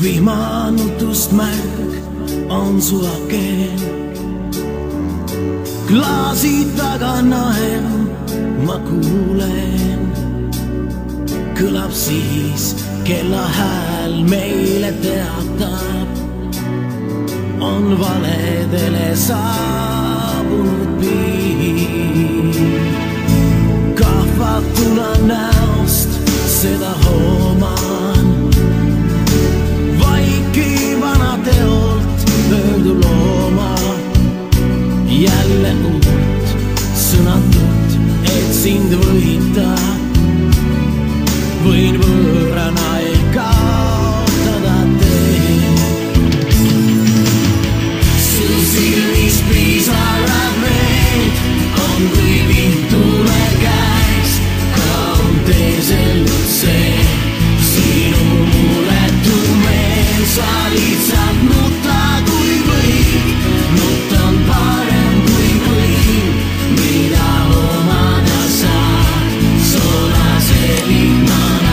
vihmanutust märk on su aken. Klaasi taga naer ma kuulen, kõlab siis kellahääl meile teatab, on valedele saabunud piir. Kahvatuna näost seda hooman, vaiki vana teolt pöördu looma. Jälle uut sõnatut, et sind võita, võin võõrana ei kaotada teed. Su silmis piisarad meid on, kui vintule käes kaon teisel see sinu muletu meel. Sa lihtsalt nuta kui võid, nutt on parem kui võim, mida omada saad soolase vihmana.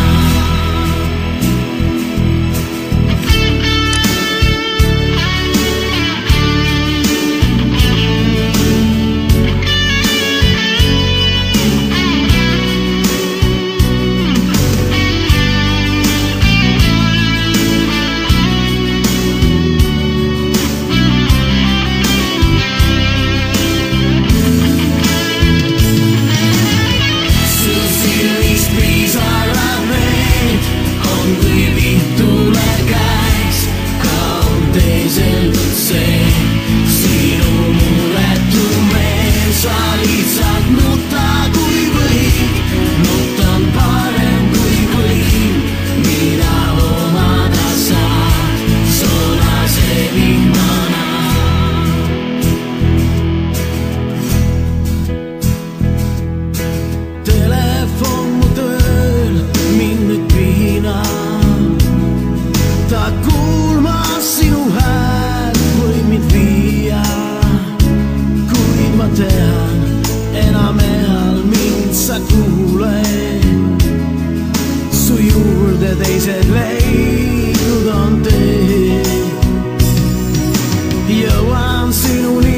Su juurde teised leidnud on tee, jõuan sinuni